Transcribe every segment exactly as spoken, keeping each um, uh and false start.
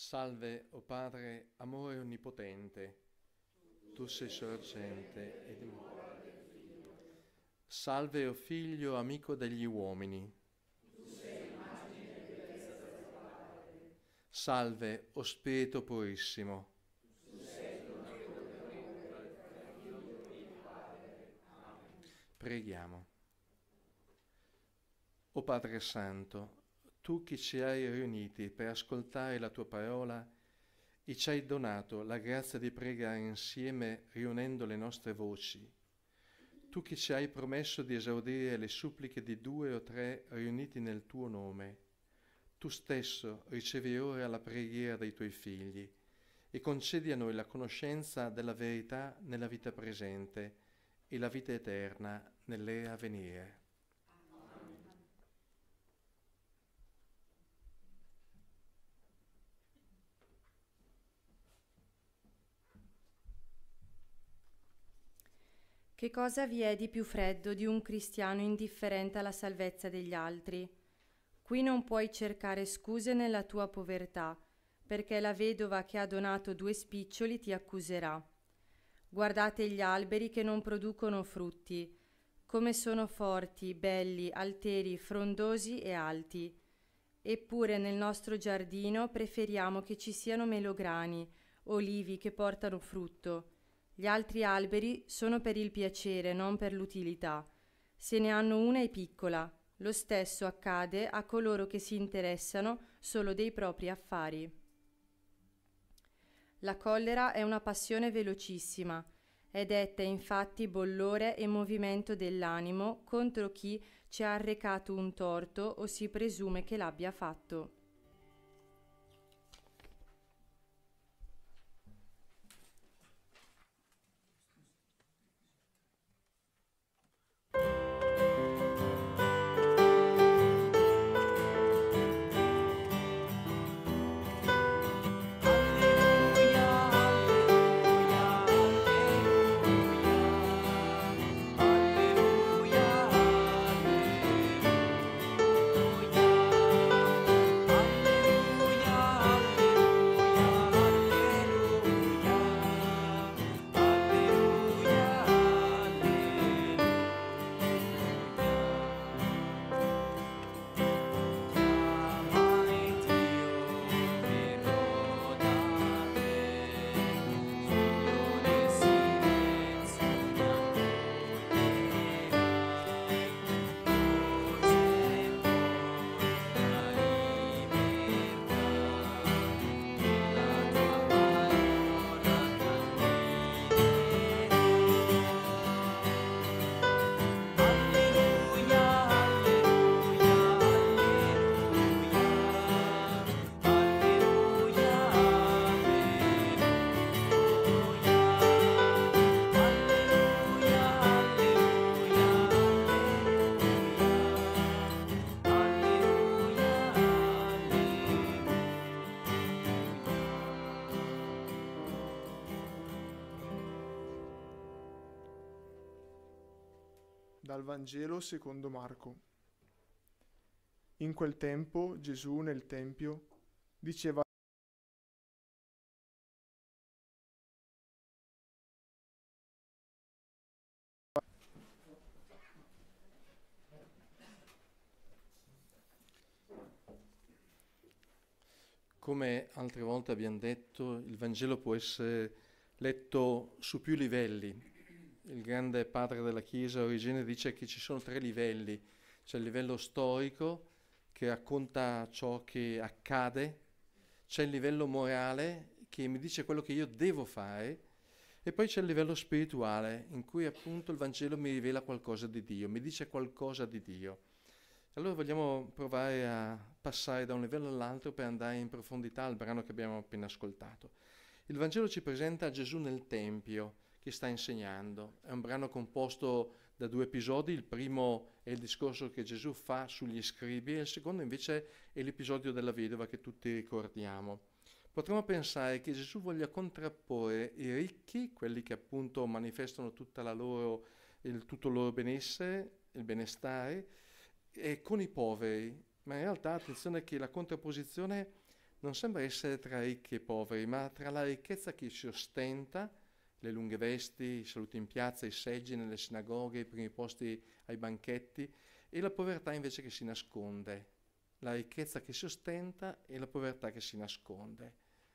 Salve, o Padre, amore onnipotente, tu sei sorgente ed salve, o Figlio, amico degli uomini. Salve, o Spirito purissimo. Preghiamo. O Padre Santo, tu che ci hai riuniti per ascoltare la tua parola e ci hai donato la grazia di pregare insieme riunendo le nostre voci, tu che ci hai promesso di esaudire le suppliche di due o tre riuniti nel tuo nome, tu stesso ricevi ora la preghiera dei tuoi figli e concedi a noi la conoscenza della verità nella vita presente e la vita eterna nell'era a venire. Che cosa vi è di più freddo di un cristiano indifferente alla salvezza degli altri? Qui non puoi cercare scuse nella tua povertà, perché la vedova che ha donato due spiccioli ti accuserà. Guardate gli alberi che non producono frutti, come sono forti, belli, alteri, frondosi e alti. Eppure nel nostro giardino preferiamo che ci siano melograni, olivi che portano frutto. Gli altri alberi sono per il piacere, non per l'utilità. Se ne hanno una è piccola. Lo stesso accade a coloro che si interessano solo dei propri affari. La collera è una passione velocissima. È detta infatti bollore e movimento dell'animo contro chi ci ha arrecato un torto o si presume che l'abbia fatto. Dal Vangelo secondo Marco. In quel tempo Gesù nel Tempio diceva Come altre volte abbiamo detto, il Vangelo può essere letto su più livelli. Il grande padre della Chiesa, Origene, dice che ci sono tre livelli. C'è il livello storico, che racconta ciò che accade, c'è il livello morale, che mi dice quello che io devo fare, e poi c'è il livello spirituale, in cui appunto il Vangelo mi rivela qualcosa di Dio, mi dice qualcosa di Dio. Allora vogliamo provare a passare da un livello all'altro per andare in profondità al brano che abbiamo appena ascoltato. Il Vangelo ci presenta Gesù nel Tempio, che sta insegnando. È un brano composto da due episodi. Il primo è il discorso che Gesù fa sugli scribi e il secondo invece è l'episodio della vedova che tutti ricordiamo. Potremmo pensare che Gesù voglia contrapporre i ricchi, quelli che appunto manifestano tutta la loro, il, tutto il loro benessere, il benestare, e con i poveri. Ma in realtà attenzione che la contrapposizione non sembra essere tra ricchi e poveri, ma tra la ricchezza che si ostenta, le lunghe vesti, i saluti in piazza, i seggi nelle sinagoghe, i primi posti ai banchetti, e la povertà invece che si nasconde. La ricchezza che si ostenta e la povertà che si nasconde.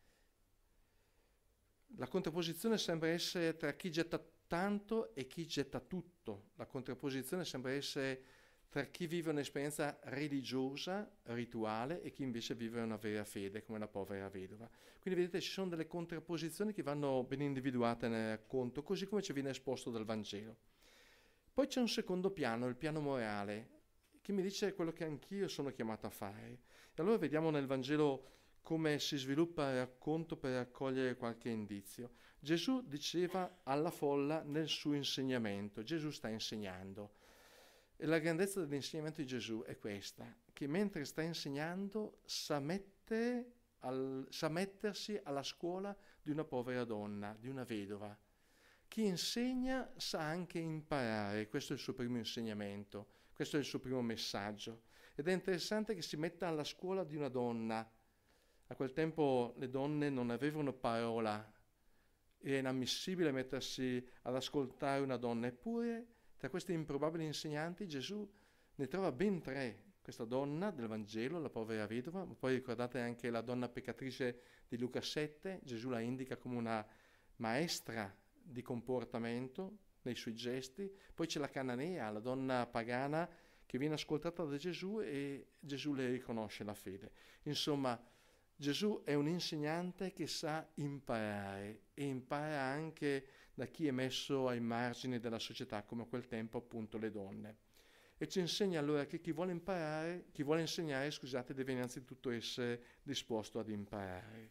La contrapposizione sembra essere tra chi getta tanto e chi getta tutto. La contrapposizione sembra essere tra chi vive un'esperienza religiosa, rituale, e chi invece vive una vera fede, come la povera vedova. Quindi vedete, ci sono delle contrapposizioni che vanno ben individuate nel racconto, così come ci viene esposto dal Vangelo. Poi c'è un secondo piano, il piano morale, che mi dice quello che anch'io sono chiamato a fare. E allora vediamo nel Vangelo come si sviluppa il racconto per raccogliere qualche indizio. Gesù diceva alla folla nel suo insegnamento, Gesù sta insegnando. E la grandezza dell'insegnamento di Gesù è questa, che mentre sta insegnando sa, mette al, sa mettersi alla scuola di una povera donna, di una vedova. Chi insegna sa anche imparare, questo è il suo primo insegnamento, questo è il suo primo messaggio. Ed è interessante che si metta alla scuola di una donna. A quel tempo le donne non avevano parola, era inammissibile mettersi ad ascoltare una donna, eppure tra questi improbabili insegnanti Gesù ne trova ben tre. Questa donna del Vangelo, la povera vedova, ma poi ricordate anche la donna peccatrice di Luca sette, Gesù la indica come una maestra di comportamento nei suoi gesti. Poi c'è la cananea, la donna pagana che viene ascoltata da Gesù e Gesù le riconosce la fede. Insomma, Gesù è un insegnante che sa imparare e impara anche da chi è messo ai margini della società, come a quel tempo appunto le donne. E ci insegna allora che chi vuole imparare, chi vuole insegnare, scusate, deve innanzitutto essere disposto ad imparare.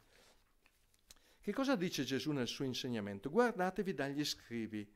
Che cosa dice Gesù nel suo insegnamento? Guardatevi dagli scribi.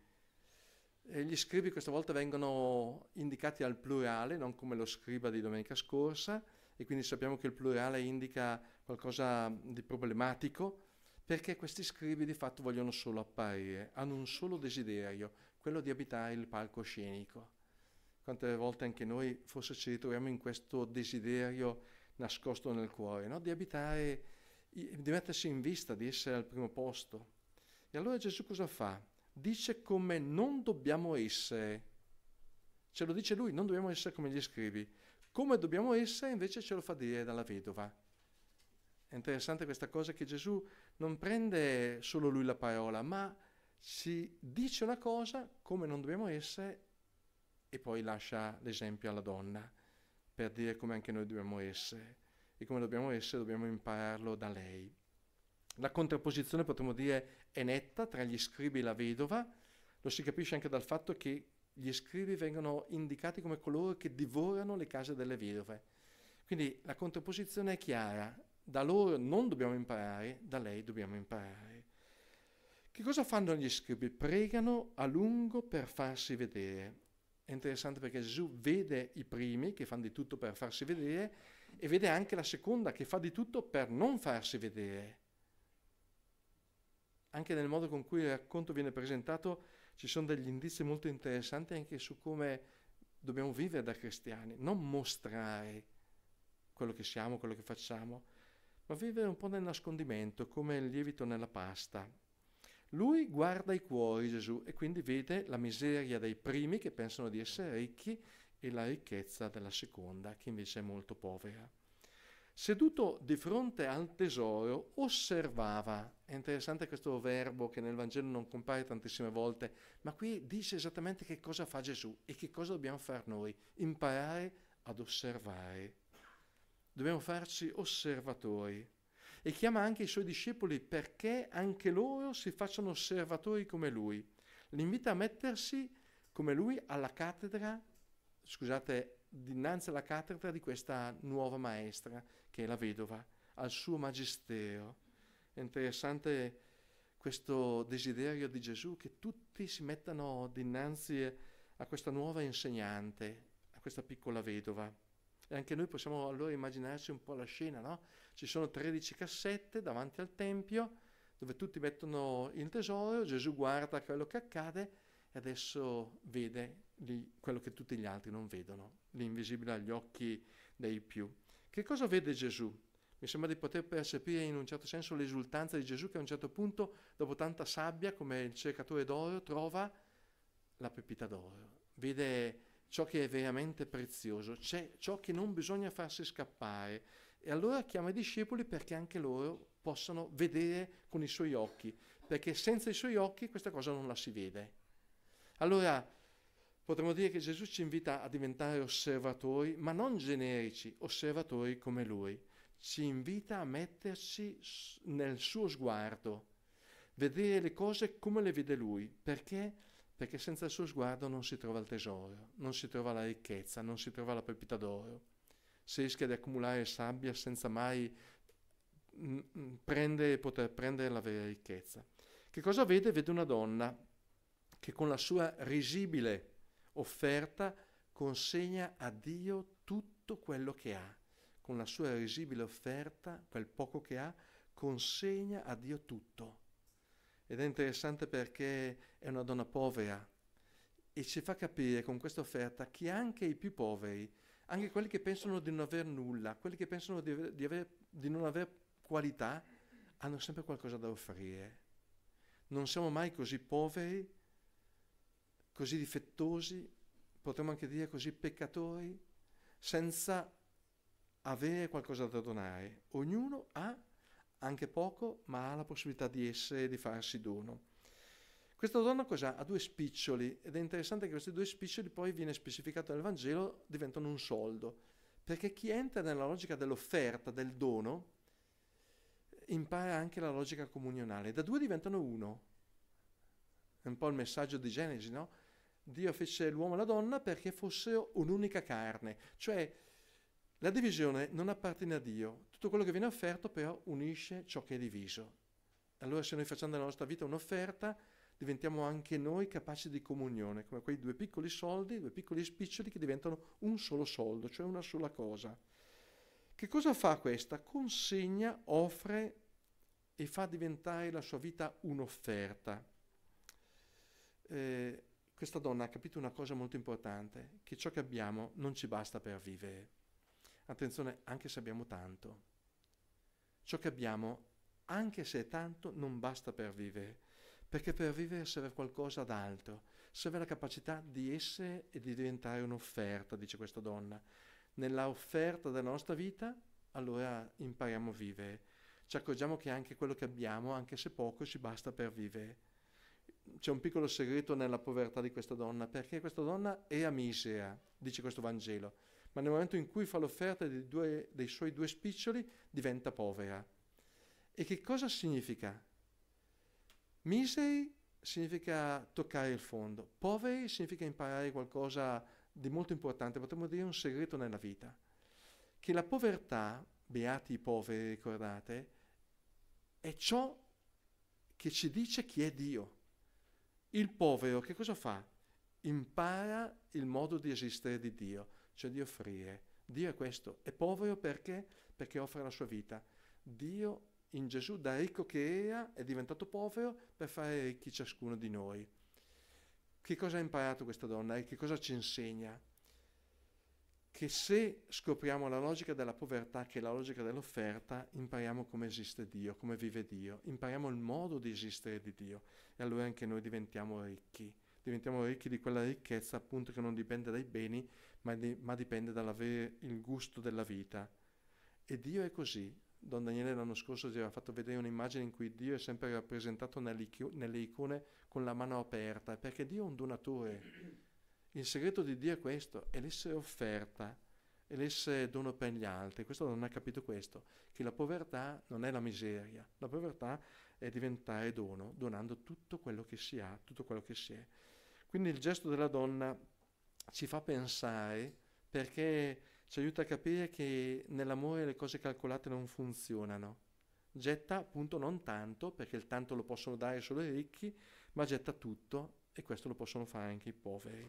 E gli scribi questa volta vengono indicati al plurale, non come lo scriba di domenica scorsa, e quindi sappiamo che il plurale indica qualcosa di problematico, perché questi scribi di fatto vogliono solo apparire, hanno un solo desiderio, quello di abitare il palcoscenico. Quante volte anche noi forse ci ritroviamo in questo desiderio nascosto nel cuore, no? Di abitare, di mettersi in vista, di essere al primo posto. E allora Gesù cosa fa? Dice come non dobbiamo essere. Ce lo dice lui, non dobbiamo essere come gli scribi. Come dobbiamo essere invece ce lo fa dire dalla vedova. È interessante questa cosa che Gesù non prende solo lui la parola, ma ci dice una cosa come non dobbiamo essere e poi lascia l'esempio alla donna per dire come anche noi dobbiamo essere. E come dobbiamo essere dobbiamo impararlo da lei. La contrapposizione, potremmo dire, è netta tra gli scribi e la vedova. Lo si capisce anche dal fatto che gli scribi vengono indicati come coloro che divorano le case delle vedove. Quindi la contrapposizione è chiara. Da loro non dobbiamo imparare, da lei dobbiamo imparare. Che cosa fanno gli scribi? Pregano a lungo per farsi vedere. È interessante perché Gesù vede i primi che fanno di tutto per farsi vedere e vede anche la seconda che fa di tutto per non farsi vedere. Anche nel modo con cui il racconto viene presentato ci sono degli indizi molto interessanti anche su come dobbiamo vivere da cristiani, non mostrare quello che siamo, quello che facciamo, ma vivere un po' nel nascondimento, come il lievito nella pasta. Lui guarda i cuori, Gesù, e quindi vede la miseria dei primi che pensano di essere ricchi e la ricchezza della seconda, che invece è molto povera. Seduto di fronte al tesoro, osservava. È interessante questo verbo che nel Vangelo non compare tantissime volte, ma qui dice esattamente che cosa fa Gesù e che cosa dobbiamo fare noi, imparare ad osservare. Dobbiamo farci osservatori. E chiama anche i suoi discepoli perché anche loro si facciano osservatori come lui. Li invita a mettersi come lui alla cattedra, scusate, dinanzi alla cattedra di questa nuova maestra, che è la vedova, al suo magistero. È interessante questo desiderio di Gesù che tutti si mettano dinanzi a questa nuova insegnante, a questa piccola vedova. E anche noi possiamo allora immaginarci un po' la scena, no? Ci sono tredici cassette davanti al Tempio dove tutti mettono il tesoro, Gesù guarda quello che accade e adesso vede lì quello che tutti gli altri non vedono, l'invisibile agli occhi dei più. Che cosa vede Gesù? Mi sembra di poter percepire in un certo senso l'esultanza di Gesù, che a un certo punto, dopo tanta sabbia, come il cercatore d'oro, trova la pepita d'oro. Vede ciò che è veramente prezioso, c'è ciò che non bisogna farsi scappare. E allora chiama i discepoli perché anche loro possano vedere con i suoi occhi, perché senza i suoi occhi questa cosa non la si vede. Allora potremmo dire che Gesù ci invita a diventare osservatori, ma non generici, osservatori come Lui. Ci invita a metterci nel suo sguardo, vedere le cose come le vede Lui. Perché? Perché senza il suo sguardo non si trova il tesoro, non si trova la ricchezza, non si trova la pepita d'oro. Si rischia di accumulare sabbia senza mai prendere, poter prendere la vera ricchezza. Che cosa vede? Vede una donna che con la sua risibile offerta consegna a Dio tutto quello che ha. Con la sua risibile offerta, quel poco che ha, consegna a Dio tutto. Ed è interessante perché è una donna povera e ci fa capire con questa offerta che anche i più poveri, anche quelli che pensano di non aver nulla, quelli che pensano di, aver, di, aver, di non aver qualità, hanno sempre qualcosa da offrire. Non siamo mai così poveri, così difettosi, potremmo anche dire così peccatori, senza avere qualcosa da donare. Ognuno ha anche poco, ma ha la possibilità di essere, di farsi dono. Questa donna cos'ha? Ha due spiccioli, ed è interessante che questi due spiccioli poi viene specificato nel Vangelo, diventano un soldo, perché chi entra nella logica dell'offerta, del dono, impara anche la logica comunionale. Da due diventano uno. È un po' il messaggio di Genesi, no? Dio fece l'uomo e la donna perché fossero un'unica carne, cioè la divisione non appartiene a Dio. Tutto quello che viene offerto però unisce ciò che è diviso. Allora se noi facciamo della nostra vita un'offerta, diventiamo anche noi capaci di comunione, come quei due piccoli soldi, due piccoli spiccioli che diventano un solo soldo, cioè una sola cosa. Che cosa fa questa? Consegna, offre e fa diventare la sua vita un'offerta. Eh, questa donna ha capito una cosa molto importante, che ciò che abbiamo non ci basta per vivere. Attenzione, anche se abbiamo tanto. Ciò che abbiamo, anche se è tanto, non basta per vivere. Perché per vivere serve qualcosa d'altro, serve la capacità di essere e di diventare un'offerta, dice questa donna. Nella offerta della nostra vita, allora impariamo a vivere. Ci accorgiamo che anche quello che abbiamo, anche se poco, ci basta per vivere. C'è un piccolo segreto nella povertà di questa donna, perché questa donna era misera, dice questo Vangelo, ma nel momento in cui fa l'offerta dei, due, dei suoi due spiccioli, diventa povera. E che cosa significa? Miseri significa toccare il fondo, poveri significa imparare qualcosa di molto importante, potremmo dire un segreto nella vita, che la povertà, beati i poveri, ricordate, è ciò che ci dice chi è Dio. Il povero che cosa fa? Impara il modo di esistere di Dio, cioè di offrire. Dio è questo, è povero perché? Perché offre la sua vita. Dio in Gesù, da ricco che era, è diventato povero per fare ricchi ciascuno di noi. Che cosa ha imparato questa donna e che cosa ci insegna? Che se scopriamo la logica della povertà, che è la logica dell'offerta, impariamo come esiste Dio, come vive Dio, impariamo il modo di esistere di Dio e allora anche noi diventiamo ricchi. Diventiamo ricchi di quella ricchezza appunto che non dipende dai beni, ma, di, ma dipende dall'avere il gusto della vita. E Dio è così. Don Daniele l'anno scorso ci aveva fatto vedere un'immagine in cui Dio è sempre rappresentato nelle icone con la mano aperta, perché Dio è un donatore. Il segreto di Dio è questo, è l'essere offerta, è l'essere dono per gli altri. Questo non ha capito questo, che la povertà non è la miseria, la povertà è diventare dono, donando tutto quello che si ha, tutto quello che si è. Quindi il gesto della donna ci fa pensare, perché ci aiuta a capire che nell'amore le cose calcolate non funzionano. Getta appunto non tanto, perché il tanto lo possono dare solo i ricchi, ma getta tutto e questo lo possono fare anche i poveri.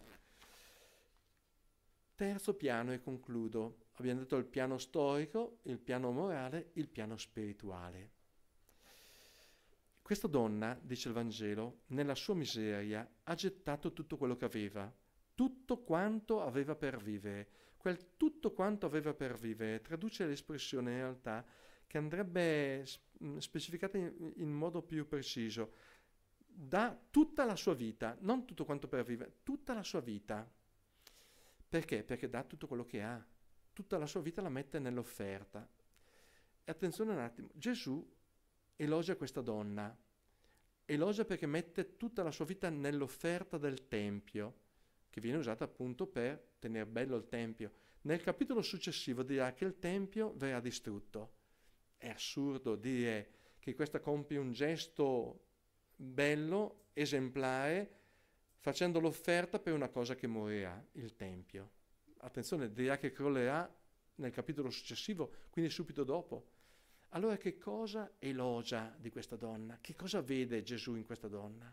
Terzo piano e concludo. Abbiamo detto il piano storico, il piano morale, il piano spirituale. Questa donna, dice il Vangelo, nella sua miseria ha gettato tutto quello che aveva, tutto quanto aveva per vivere. Quel tutto quanto aveva per vivere traduce l'espressione in realtà che andrebbe specificata in, in modo più preciso. Dà tutta la sua vita, non tutto quanto per vivere, tutta la sua vita. Perché? Perché dà tutto quello che ha, tutta la sua vita la mette nell'offerta. E attenzione un attimo, Gesù elogia questa donna, elogia perché mette tutta la sua vita nell'offerta del Tempio, che viene usata appunto per tenere bello il Tempio. Nel capitolo successivo dirà che il Tempio verrà distrutto. È assurdo dire che questa compie un gesto bello, esemplare, facendo l'offerta per una cosa che morirà, il Tempio. Attenzione, dirà che crollerà nel capitolo successivo, quindi subito dopo. Allora che cosa elogia di questa donna? Che cosa vede Gesù in questa donna?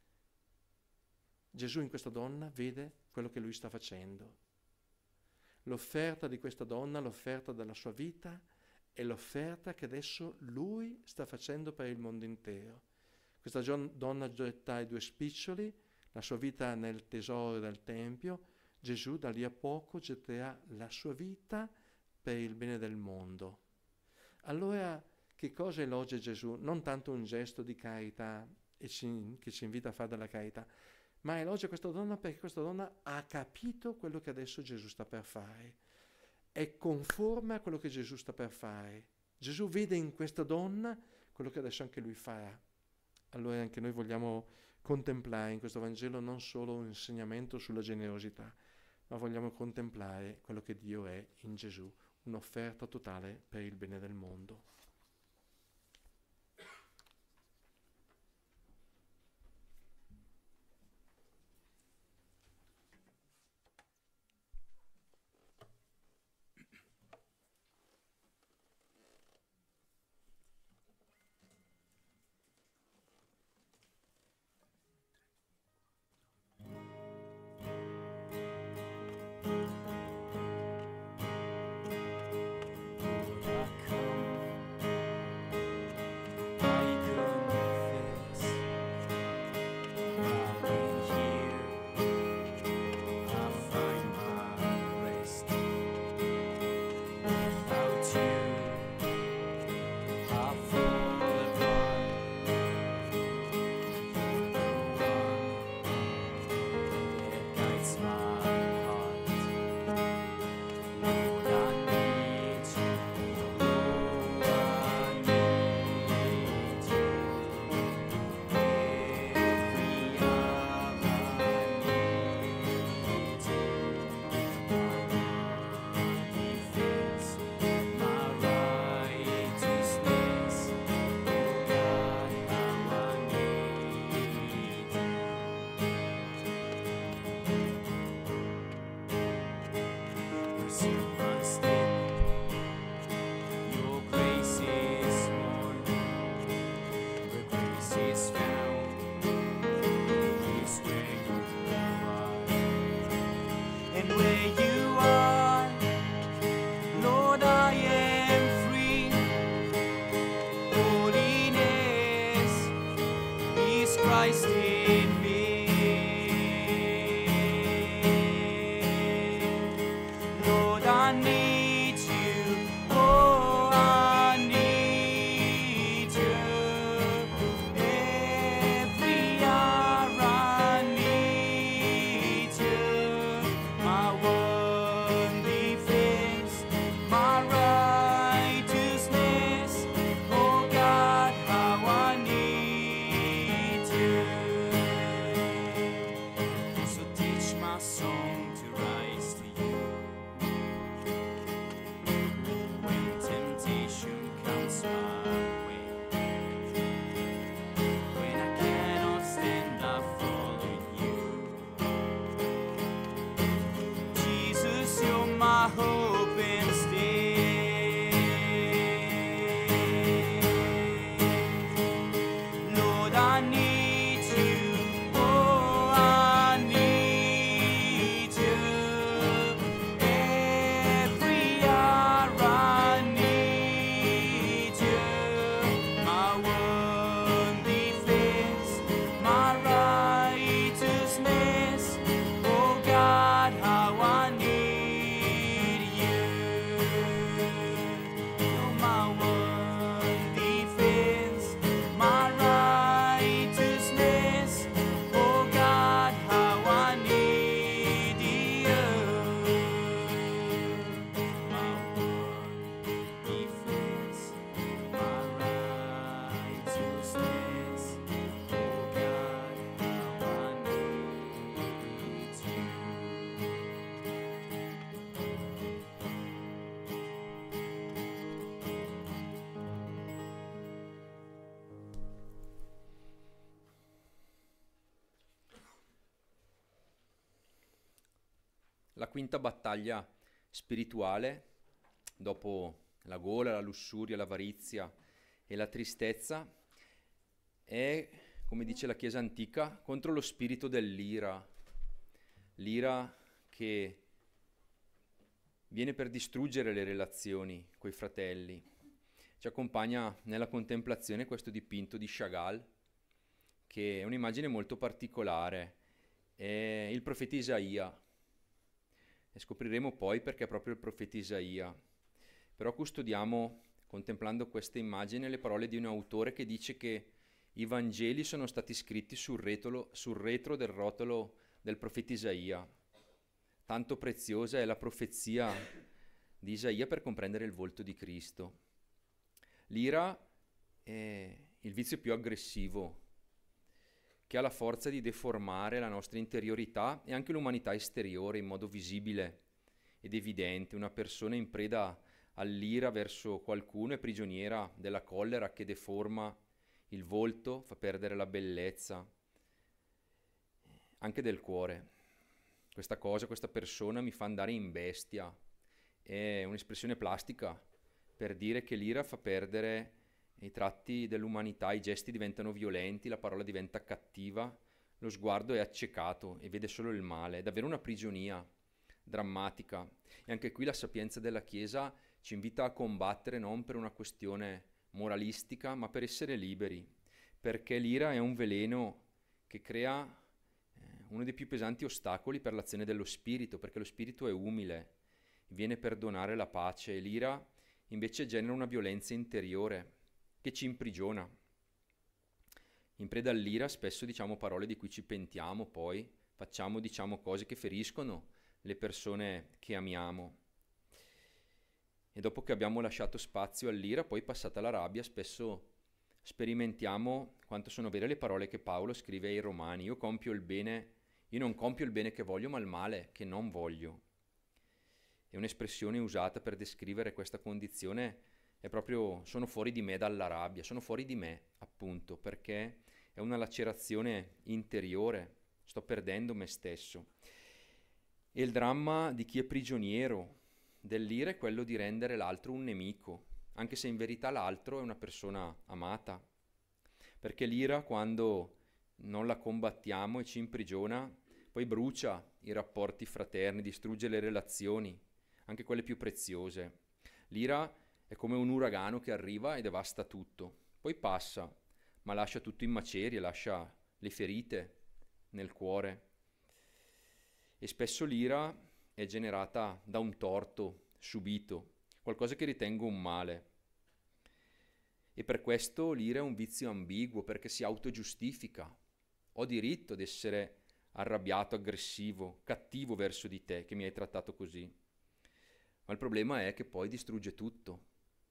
Gesù in questa donna vede quello che lui sta facendo. L'offerta di questa donna, l'offerta della sua vita, è l'offerta che adesso lui sta facendo per il mondo intero. Questa donna getta i due spiccioli, la sua vita nel tesoro del Tempio. Gesù da lì a poco getterà la sua vita per il bene del mondo. Allora che cosa elogia Gesù? Non tanto un gesto di carità e ci, che ci invita a fare della carità, ma elogia questa donna perché questa donna ha capito quello che adesso Gesù sta per fare. È conforme a quello che Gesù sta per fare. Gesù vede in questa donna quello che adesso anche lui farà. Allora anche noi vogliamo contemplare in questo Vangelo non solo un insegnamento sulla generosità, ma vogliamo contemplare quello che Dio è in Gesù, un'offerta totale per il bene del mondo. Christ in me. Lord, I need you. Oh, I need you. Every hour I need you. My one defense, my righteousness. Oh God, how I need you. So teach my song to rise to you. la quinta battaglia spirituale, dopo la gola, la lussuria, l'avarizia e la tristezza, è, come dice la Chiesa antica, contro lo spirito dell'ira, l'ira che viene per distruggere le relazioni coi fratelli. Ci accompagna nella contemplazione questo dipinto di Chagall, che è un'immagine molto particolare, è il profeta Isaia, e scopriremo poi perché è proprio il profeta Isaia. Però custodiamo, contemplando questa immagine, le parole di un autore che dice che i Vangeli sono stati scritti sul retro, sul retro del rotolo del profeta Isaia. Tanto preziosa è la profezia di Isaia per comprendere il volto di Cristo. L'ira è il vizio più aggressivo, che ha la forza di deformare la nostra interiorità e anche l'umanità esteriore in modo visibile ed evidente. Una persona in preda all'ira verso qualcuno è prigioniera della collera che deforma il volto, fa perdere la bellezza anche del cuore. Questa cosa, questa persona mi fa andare in bestia. È un'espressione plastica per dire che l'ira fa perdere i tratti dell'umanità, i gesti diventano violenti, la parola diventa cattiva, lo sguardo è accecato e vede solo il male. È davvero una prigionia drammatica. E anche qui la sapienza della Chiesa ci invita a combattere non per una questione moralistica, ma per essere liberi, perché l'ira è un veleno che crea eh, uno dei più pesanti ostacoli per l'azione dello spirito, perché lo spirito è umile, viene per donare la pace, e l'ira invece genera una violenza interiore che ci imprigiona. In preda all'ira spesso diciamo parole di cui ci pentiamo, poi facciamo, diciamo cose che feriscono le persone che amiamo. E dopo che abbiamo lasciato spazio all'ira, poi passata la rabbia, spesso sperimentiamo quanto sono vere le parole che Paolo scrive ai Romani: io compio il bene, io non compio il bene che voglio, ma il male che non voglio. È un'espressione usata per descrivere questa condizione, è proprio sono fuori di me dalla rabbia, sono fuori di me, appunto, perché è una lacerazione interiore, sto perdendo me stesso. E il dramma di chi è prigioniero dell'ira è quello di rendere l'altro un nemico, anche se in verità l'altro è una persona amata, perché l'ira, quando non la combattiamo e ci imprigiona, poi brucia i rapporti fraterni, distrugge le relazioni, anche quelle più preziose. L'ira è come un uragano che arriva e devasta tutto, poi passa, ma lascia tutto in macerie, lascia le ferite nel cuore. E spesso l'ira è generata da un torto subito, qualcosa che ritengo un male. E per questo l'ira è un vizio ambiguo, perché si autogiustifica. Ho diritto ad essere arrabbiato, aggressivo, cattivo verso di te che mi hai trattato così. Ma il problema è che poi distrugge tutto.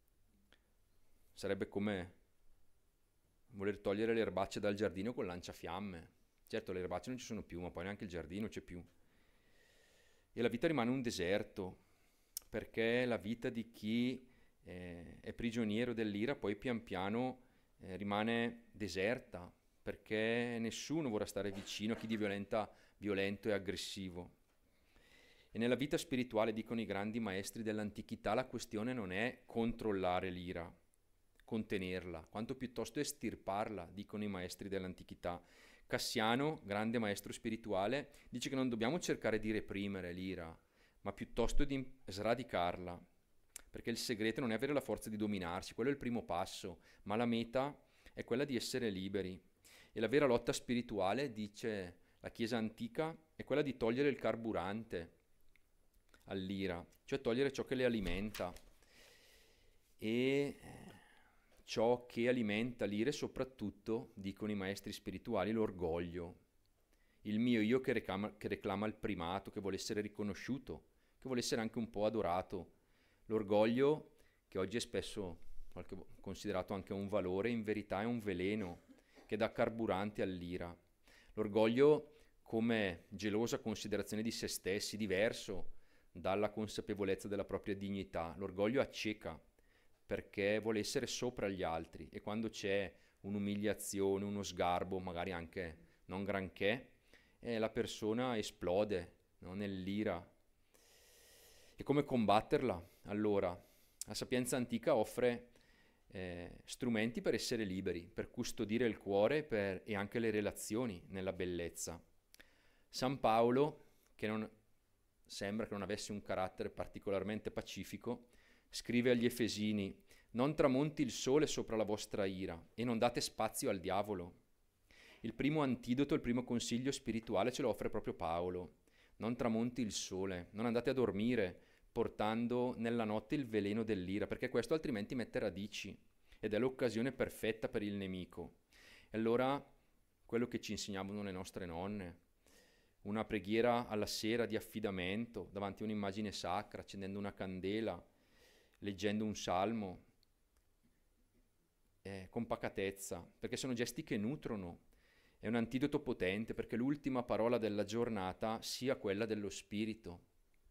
Sarebbe come voler togliere le erbacce dal giardino con lanciafiamme. Certo, le erbacce non ci sono più, ma poi neanche il giardino c'è più. E la vita rimane un deserto, perché la vita di chi eh, è prigioniero dell'ira poi pian piano eh, rimane deserta, perché nessuno vorrà stare vicino a chi diventa violento e aggressivo. E nella vita spirituale, dicono i grandi maestri dell'antichità, la questione non è controllare l'ira, contenerla, quanto piuttosto estirparla, dicono i maestri dell'antichità. Cassiano, grande maestro spirituale, dice che non dobbiamo cercare di reprimere l'ira, ma piuttosto di sradicarla, perché il segreto non è avere la forza di dominarsi, quello è il primo passo, ma la meta è quella di essere liberi. E la vera lotta spirituale, dice la Chiesa antica, è quella di togliere il carburante all'ira, cioè togliere ciò che le alimenta. E ciò che alimenta l'ira è soprattutto, dicono i maestri spirituali, l'orgoglio, il mio io che reclama, che reclama il primato, che vuole essere riconosciuto, che vuole essere anche un po' adorato. L'orgoglio, che oggi è spesso qualche, considerato anche un valore, in verità è un veleno che dà carburante all'ira. L'orgoglio come gelosa considerazione di se stessi, diverso dalla consapevolezza della propria dignità. L'orgoglio acceca, perché vuole essere sopra gli altri, e quando c'è un'umiliazione, uno sgarbo, magari anche non granché, eh, la persona esplode, no, nell'ira E come combatterla? Allora, la sapienza antica offre eh, strumenti per essere liberi, per custodire il cuore per, e anche le relazioni nella bellezza. San Paolo, che non, sembra che non avesse un carattere particolarmente pacifico, scrive agli Efesini: non tramonti il sole sopra la vostra ira e non date spazio al diavolo. Il primo antidoto, il primo consiglio spirituale ce lo offre proprio Paolo: non tramonti il sole, non andate a dormire portando nella notte il veleno dell'ira, perché questo altrimenti mette radici ed è l'occasione perfetta per il nemico. E allora quello che ci insegnavano le nostre nonne, una preghiera alla sera di affidamento davanti a un'immagine sacra, accendendo una candela, leggendo un salmo, eh, con pacatezza, perché sono gesti che nutrono. È un antidoto potente, perché l'ultima parola della giornata sia quella dello spirito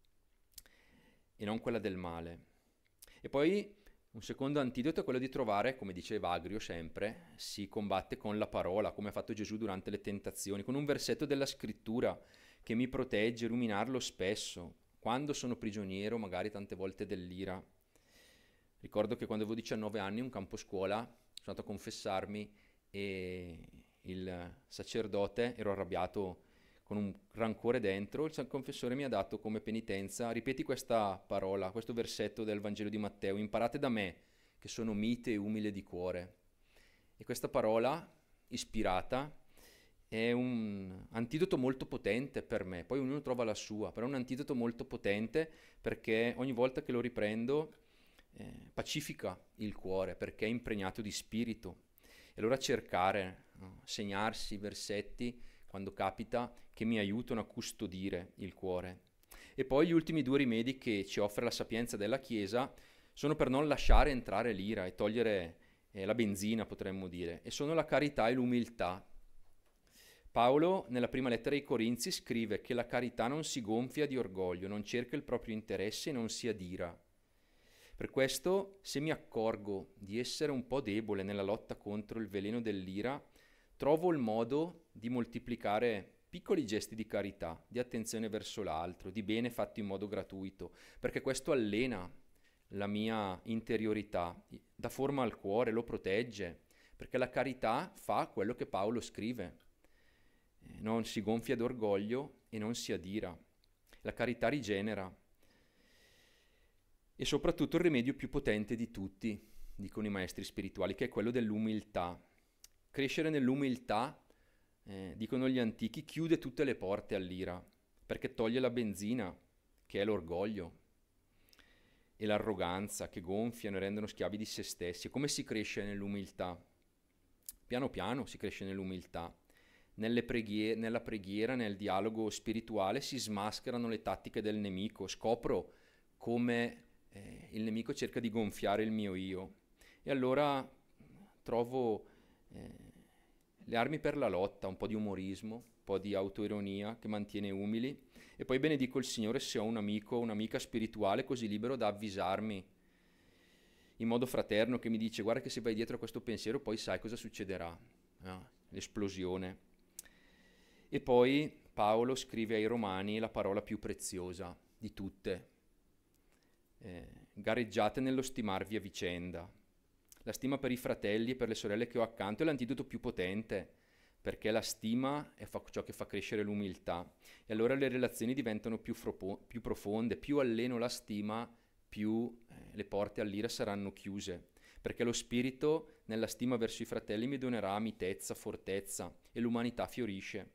e non quella del male. E poi un secondo antidoto è quello di trovare, come dice Evagrio sempre, si combatte con la parola, come ha fatto Gesù durante le tentazioni, con un versetto della scrittura che mi protegge, ruminarlo spesso, quando sono prigioniero magari tante volte dell'ira. Ricordo che quando avevo diciannove anni, un campo scuola, sono andato a confessarmi e il sacerdote, ero arrabbiato con un rancore dentro, il confessore mi ha dato come penitenza: ripeti questa parola, questo versetto del Vangelo di Matteo: imparate da me che sono mite e umile di cuore. E questa parola ispirata è un antidoto molto potente per me, poi ognuno trova la sua, però è un antidoto molto potente perché ogni volta che lo riprendo eh, pacifica il cuore, perché è impregnato di spirito. E allora cercare, no, segnarsi versetti quando capita che mi aiutano a custodire il cuore. E poi gli ultimi due rimedi che ci offre la sapienza della Chiesa sono per non lasciare entrare l'ira e togliere eh, la benzina, potremmo dire, e sono la carità e l'umiltà. Paolo nella prima lettera ai Corinzi scrive che la carità non si gonfia di orgoglio, non cerca il proprio interesse e non si adira. Per questo, se mi accorgo di essere un po' debole nella lotta contro il veleno dell'ira, trovo il modo di moltiplicare piccoli gesti di carità, di attenzione verso l'altro, di bene fatto in modo gratuito, perché questo allena la mia interiorità, dà forma al cuore, lo protegge, perché la carità fa quello che Paolo scrive: non si gonfia d'orgoglio e non si adira. La carità rigenera. E soprattutto il rimedio più potente di tutti, dicono i maestri spirituali, che è quello dell'umiltà. Crescere nell'umiltà, eh, dicono gli antichi, chiude tutte le porte all'ira, perché toglie la benzina, che è l'orgoglio, e l'arroganza, che gonfiano e rendono schiavi di se stessi. E come si cresce nell'umiltà? Piano piano si cresce nell'umiltà. Nelle preghie- nella preghiera, nel dialogo spirituale si smascherano le tattiche del nemico, scopro come eh, il nemico cerca di gonfiare il mio io, e allora trovo eh, le armi per la lotta, un po' di umorismo, un po' di autoironia che mantiene umili, e poi benedico il Signore se ho un amico, un'amica spirituale così libero da avvisarmi in modo fraterno, che mi dice: guarda che se vai dietro a questo pensiero poi sai cosa succederà, no? L'esplosione. E poi Paolo scrive ai Romani la parola più preziosa di tutte: eh, gareggiate nello stimarvi a vicenda. La stima per i fratelli e per le sorelle che ho accanto è l'antidoto più potente, perché la stima è fa- ciò che fa crescere l'umiltà, e allora le relazioni diventano più, fropo- più profonde. Più alleno la stima, più eh, le porte all'ira saranno chiuse, perché lo spirito nella stima verso i fratelli mi donerà mitezza, fortezza, e l'umanità fiorisce.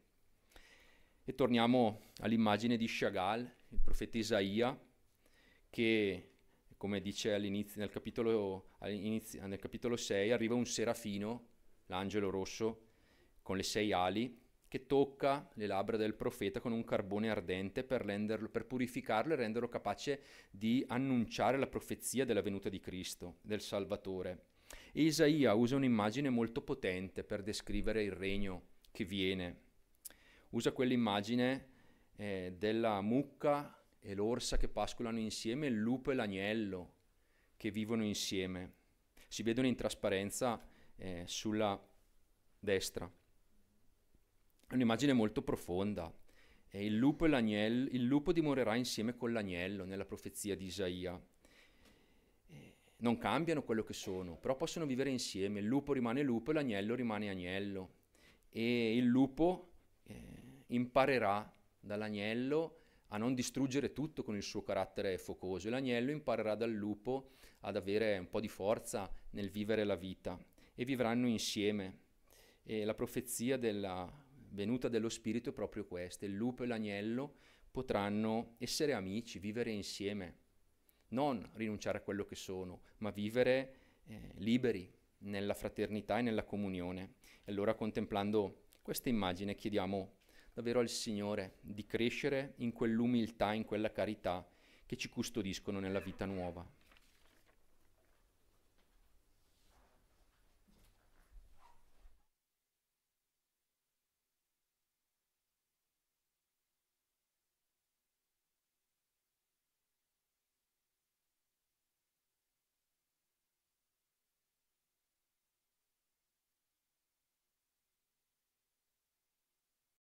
E torniamo all'immagine di Chagall, il profeta Isaia, che, come dice all'inizio, nel capitolo, all'inizio, nel capitolo sei, arriva un serafino, l'angelo rosso, con le sei ali, che tocca le labbra del profeta con un carbone ardente per, renderlo, per purificarlo e renderlo capace di annunciare la profezia della venuta di Cristo, del Salvatore. E Isaia usa un'immagine molto potente per descrivere il regno che viene. Usa quell'immagine eh, della mucca e l'orsa che pascolano insieme, il lupo e l'agnello che vivono insieme. Si vedono in trasparenza eh, sulla destra. È un'immagine molto profonda, E il lupo e l'agnello, il lupo dimorerà insieme con l'agnello nella profezia di Isaia. Eh, non cambiano quello che sono, però possono vivere insieme. Il lupo rimane lupo e l'agnello rimane agnello. E il lupo eh, imparerà dall'agnello a non distruggere tutto con il suo carattere focoso, e l'agnello imparerà dal lupo ad avere un po' di forza nel vivere la vita, e vivranno insieme. E la profezia della venuta dello Spirito è proprio questa: il lupo e l'agnello potranno essere amici, vivere insieme, non rinunciare a quello che sono, ma vivere eh, liberi nella fraternità e nella comunione. E allora, contemplando questa immagine, chiediamo davvero al Signore di crescere in quell'umiltà, in quella carità che ci custodiscono nella vita nuova.